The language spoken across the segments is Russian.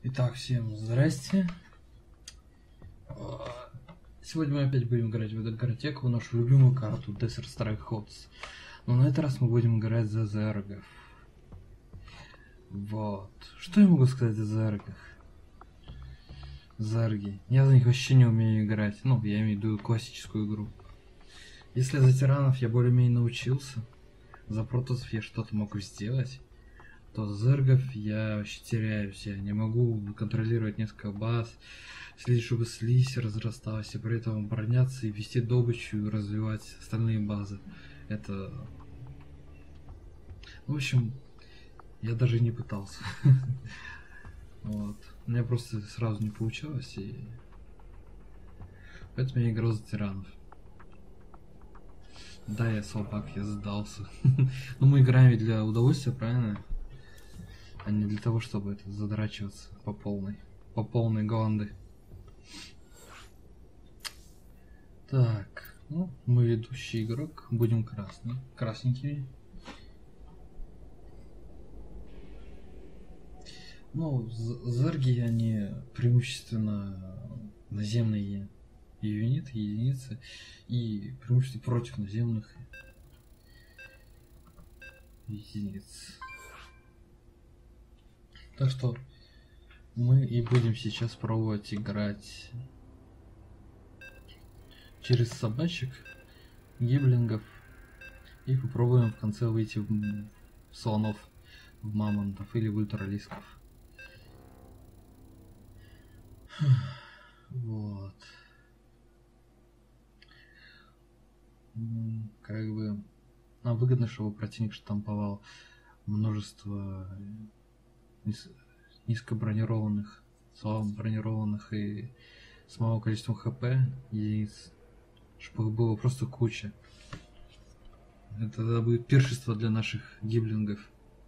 Итак, всем здрасте. Сегодня мы опять будем играть в игротеку, нашу любимую карту Desert Strike Hots. Но на этот раз мы будем играть за зергов. Вот. Что я могу сказать о зергах? Зерги. Я за них вообще не умею играть. Ну, я имею в виду классическую игру. Если за тиранов я более-менее научился, за протоссов я что-то могу сделать, то зергов я вообще теряюсь. Я не могу контролировать несколько баз, следить, чтобы слизь разрасталась, и при этом обороняться и вести добычу и развивать остальные базы. Это... В общем, я даже не пытался. Вот. У меня просто сразу не получалось, и поэтому я играл за тиранов. Да, я слабак, я сдался. Но мы играем ведь для удовольствия, правильно? А не для того, чтобы это задрачиваться по полной голланды. Так, ну, мы ведущий игрок, будем красненькими. Ну, зерги, они преимущественно наземные юниты, единицы, и преимущественно против наземных единиц. Так что мы и будем сейчас пробовать играть через собачек, гиблингов, и попробуем в конце выйти в слонов, в мамонтов или в ультралисков. Вот. Как бы нам выгодно, чтобы противник штамповал множество низкобронированных, слабо бронированных и с малым количеством хп единиц, чтобы их было просто куча. Это тогда будет пиршество для наших гиблингов.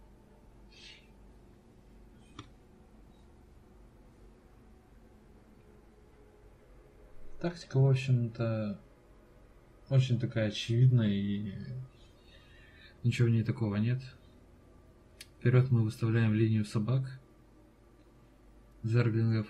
Тактика, в общем-то, очень такая очевидная, и ничего в ней такого нет. Вперед мы выставляем линию собак, зерглингов,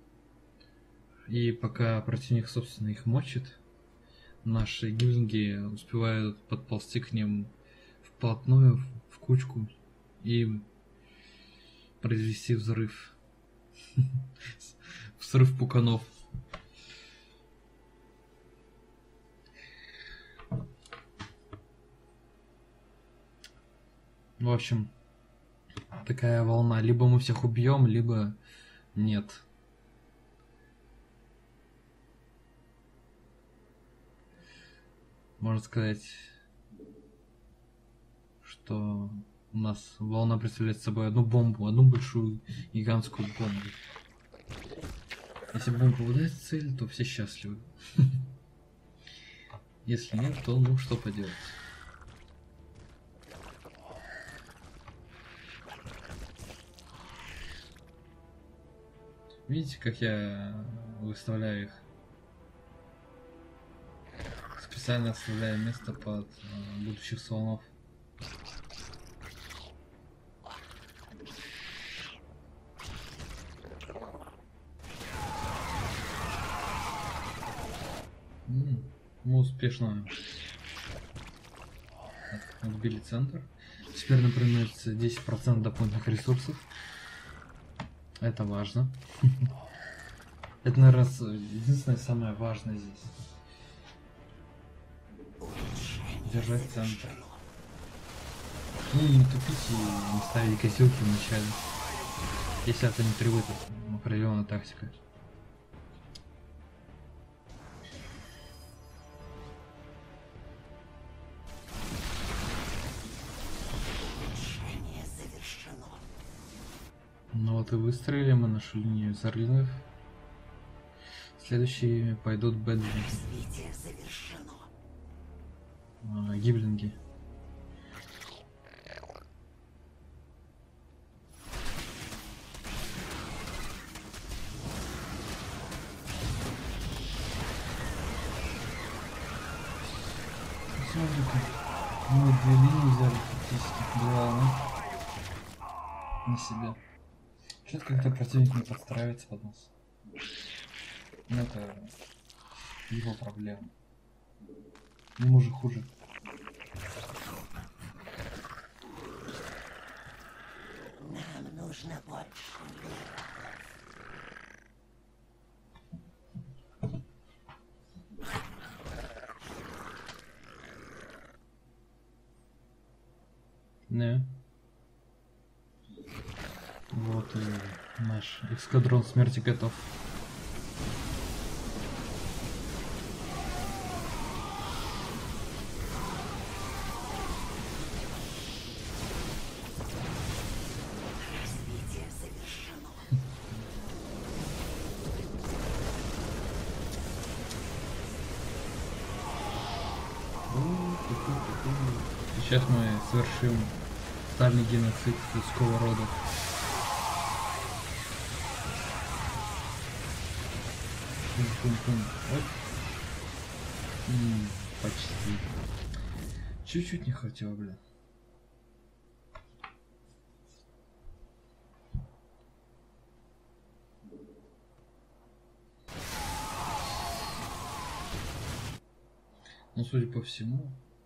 и пока противник, собственно, их мочит, наши гиблинги успевают подползти к ним вплотную, в кучку, и произвести взрыв. Взрыв пуканов. В общем, такая волна. Либо мы всех убьем, либо нет. Можно сказать, что у нас волна представляет собой одну бомбу, одну большую гигантскую бомбу. Если бомба попадает в цель, то все счастливы. Если нет, то ну что поделать. Видите, как я выставляю их? Специально оставляю место под будущих слонов. Мы успешно отбили центр. Теперь нам приносится 10% дополнительных ресурсов. Это важно. Это, наверное, единственное самое важное здесь. Держать центр. Ну и не тупить и не ставить косилки в начале. Если это не требует определенная тактика. Ну вот и выстроили мы нашу линию зерлингов. Следующие пойдут бэдлинги. Гиблинги. Смотрите, мы две линии взяли фактически, две волны на себя. Что-то как-то противник не подстраивается под нас. Ну, это его проблема. Ему же хуже. Нам нужно больше мира. Не. Вот и наш эскадрон смерти готов. Развитие завершено. Сейчас мы совершим тотальный геноцид людского рода. Пум-пум-пум. Оп. Почти. Чуть-чуть не хватило, бля. Ну, судя по всему,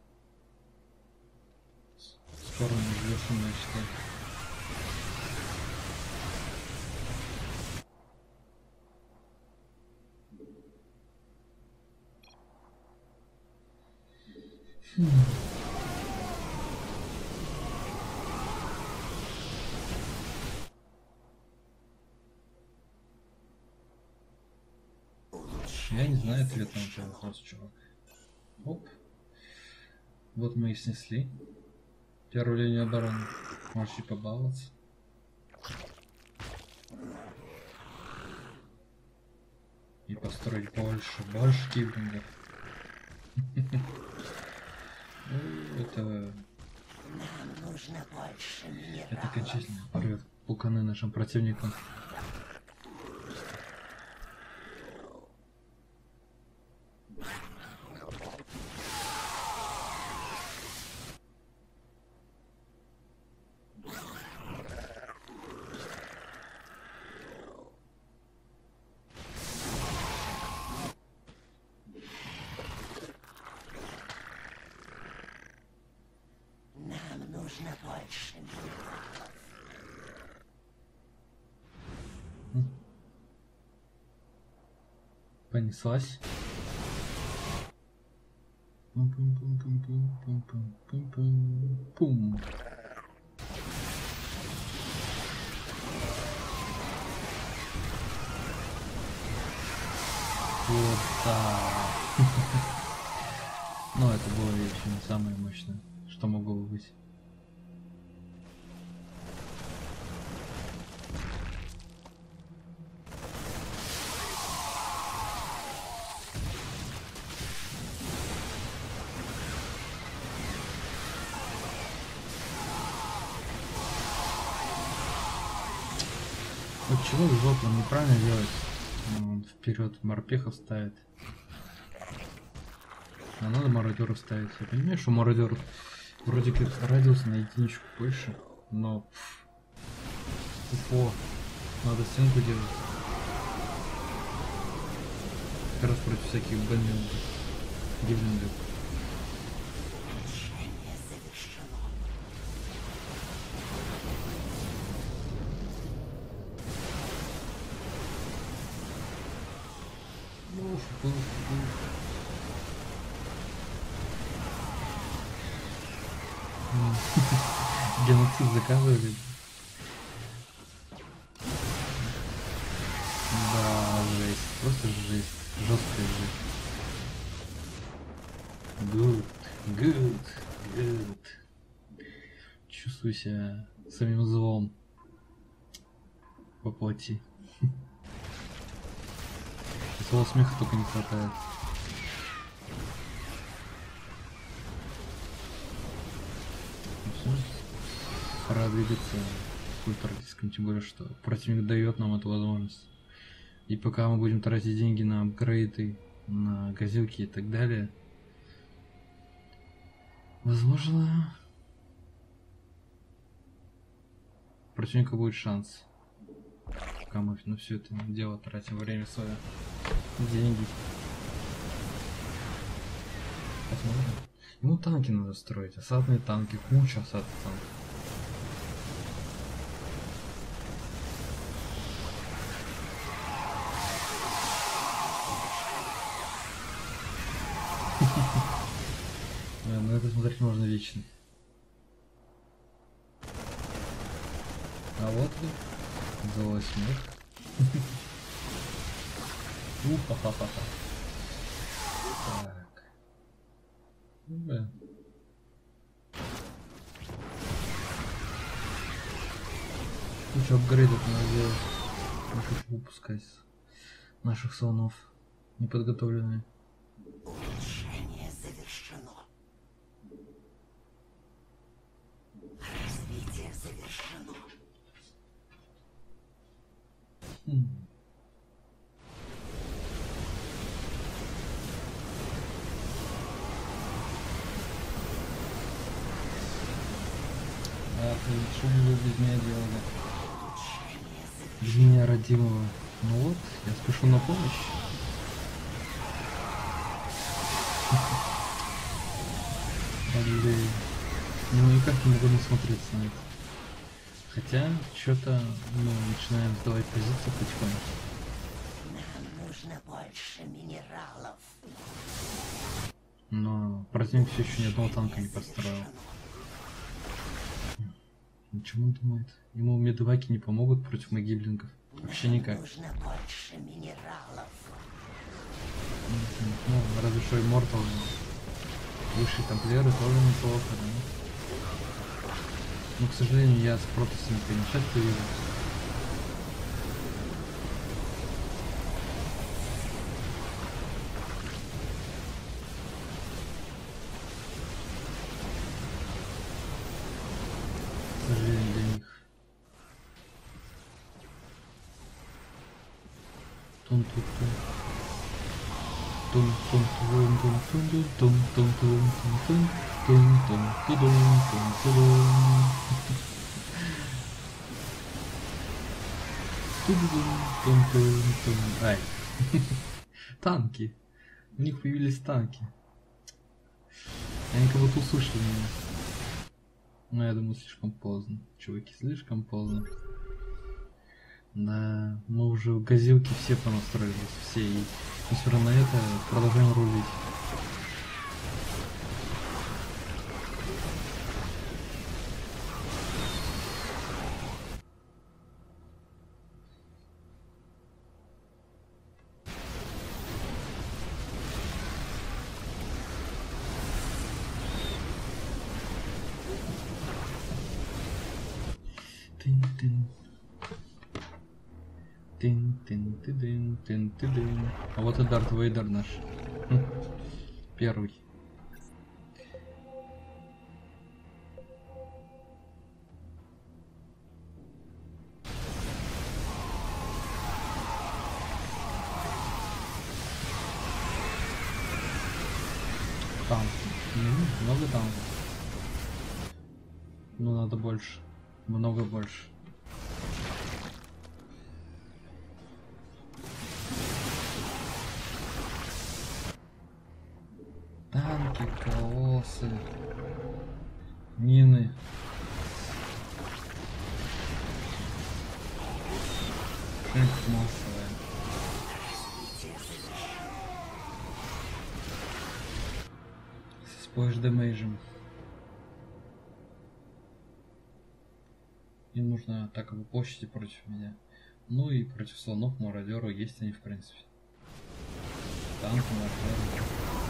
скоро мы завершим начало. Я не знаю ответ на этот вопрос, чувак. Оп. Вот мы и снесли первую линию обороны. Можете побаловаться. И построить больше киблингов. Это Нам нужно больше мира. это окончательно порвет пуканы нашим противникам. Нам нужно больше мира. Понеслась. Пум-пум-пум-пум-пум-пум-пум-пум. Вот так. Но это было еще не самое мощное, что могло бы быть. Вот чего жопу неправильно делать? Он вперед морпехов ставит. А надо мародеров ставить. Я понимаю, что мародер вроде как радиус на единичку больше, но тупо. Надо стенку делать. Как раз против всяких бандитов, гиблингов. Решение завершено. Геноцид заказывали. Да, жесть. Просто жесть. Жесткая жесть. Good. Good. Good. Чувствую себя самим злом по плоти. Своего смеха только не хватает. Пора двигаться к ультрадискам, тем более, что противник дает нам эту возможность. И пока мы будем тратить деньги на апгрейды, на газелки и так далее, возможно, у противника будет шанс Пока мы на все это дело тратим время свое, деньги. Посмотрим. Ему танки надо строить, осадные танки, куча осадных танков. На это смотреть можно вечно. А вот вы, злой смех. Уха-ха-ха-ха. Так. Блин. Куча апгрейдов надо делать. Не хочу выпускать наших слонов неподготовленные. Улучшение завершено. Развитие завершено. А ты что бы без меня делали? Улучшение Без меня родимого. Ну вот, я спешу на помощь. Блин. Ну никак не могу насмотреться на это. Хотя, что-то мы начинаем сдавать позиции потихоньку. Нам нужно больше минералов. Но противник все еще ни одного танка не построил. О чем он думает? Ему медваки не помогут против магиблингов. Вообще никак. Нужно больше минералов. Ну, разве что Immortal. Высшие тамплиеры тоже неплохо, да? Но, к сожалению, я с протасами не часто вижу. К сожалению, для них. Тун-тун-тун. Ай. Танки. У них появились танки. Они как будто услышали меня. Но я думаю, слишком поздно. Чуваки, слишком поздно. Да, мы уже в газилке все понастроились, все, и несмотря на это продолжаем рулить. Тын-тын. Тын-тын-тын-тын-тын-тын. А вот и Дарт Вейдер наш. Первый. Танк. Много танков. Ну надо больше. Много больше. Танки, колоссы, мины. Эх, массовая. С сплэш дэмэджем. Им нужна атака по площади против меня. Ну и против слонов, мародеров есть они в принципе. Танки, мародеры.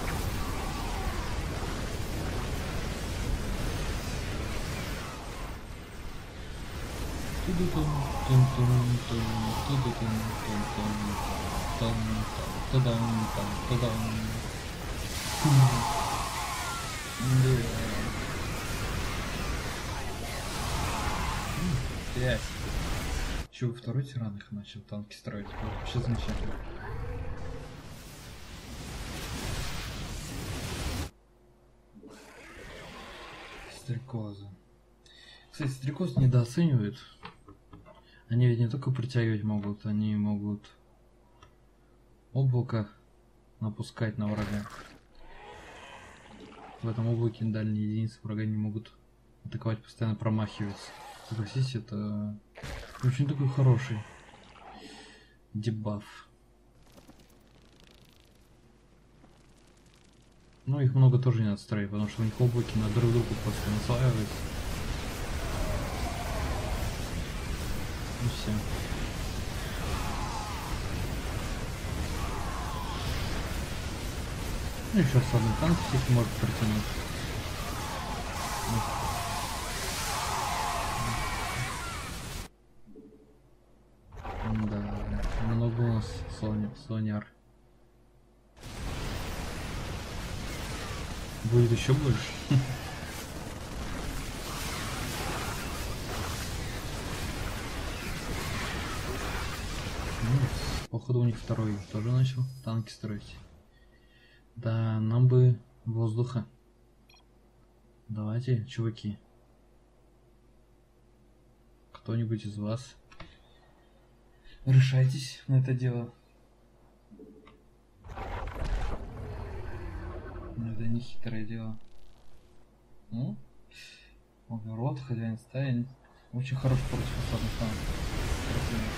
Пять. Еще второй тиран их начал танки строить. Вообще замечательно. Стрекозы. Кстати, стрекоз недооценивают. Они ведь не только притягивать могут, они могут облако напускать на врага. В этом облаке дальние единицы врага не могут атаковать, постоянно промахиваются. Согласитесь, это очень такой хороший дебаф. Ну, их много тоже не надо строить, потому что у них облаки на друг другу просто наслаиваются. И все. Ну, еще осадный танк всех может протянуть. Да, много у нас слоняр. Будет еще больше. Походу у них второй тоже начал танки строить. Да, нам бы воздуха. Давайте, чуваки. Кто-нибудь из вас решайтесь на это дело. Но это не хитрое дело. Ну, Оверот, хозяин стаи, очень хорош против осадных танков.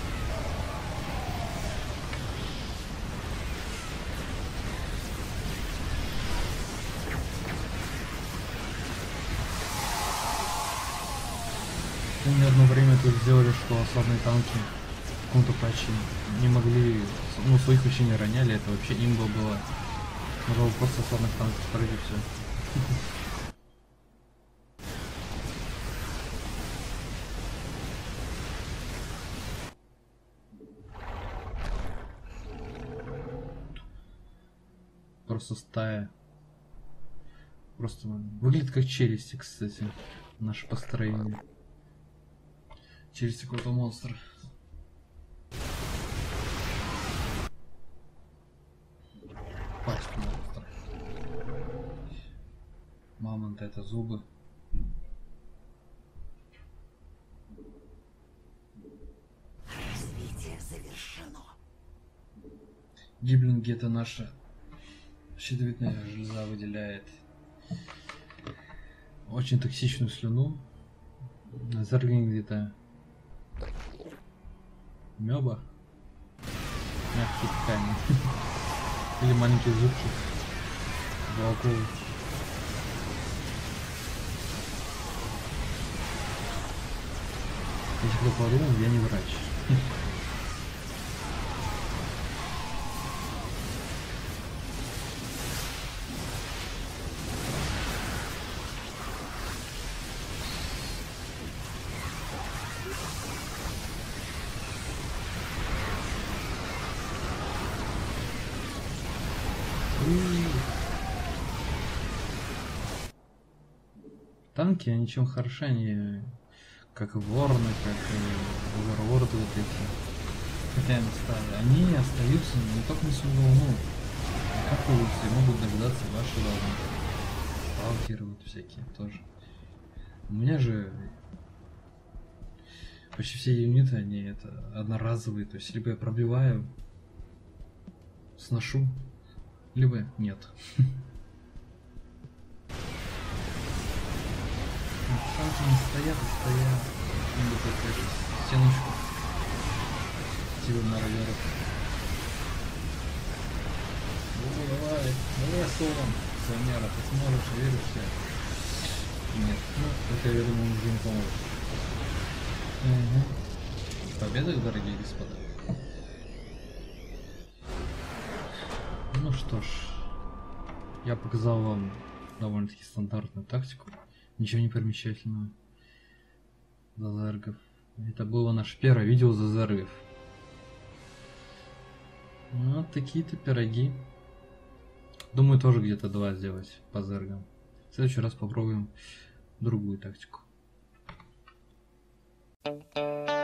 Помню, одно время тут сделали, что осадные танки в каком-то патче не могли, ну, своих вообще не роняли, это вообще имба была. Можно было просто осадных танков строить и все. Просто стая. Просто выглядит как челюсти, кстати, наше построение. Челюсти какого-то монстра. Пасть монстра. Мамонт — это зубы. Развитие завершено. Гиблинги — это наша щитовидная железа выделяет очень токсичную слюну. Зерглинг где-то мёба, мягкие ткани или маленькие зубки волков. Если кто подумал, я не врач. Танки, они чем хороши, они как и вороны, как и оверворды вот эти. Хотя они остаются не только на свою волну, а как улицы могут догадаться ваши волны. Сталкеры вот всякие тоже. У меня же почти все юниты, они это одноразовые, то есть либо я пробиваю, сношу, либо нет. Танки не стоят и стоят. Или какую-то стеночку. Типа мародеров. Ну давай, Солон. Слоняра, ты сможешь, веришься? Нет, ну, это, я думаю, уже не поможет. Угу. Победа, дорогие господа. Ну что ж, я показал вам довольно-таки стандартную тактику. Ничего не примечательного. За зергов. Это было наше первое видео за зергов. Вот такие-то пироги. Думаю, тоже где-то 2 сделать по зергам. В следующий раз попробуем другую тактику.